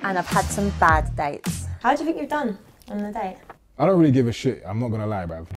and I've had some bad dates. How do you think you've done on the date? I don't really give a shit, I'm not gonna lie, bruv.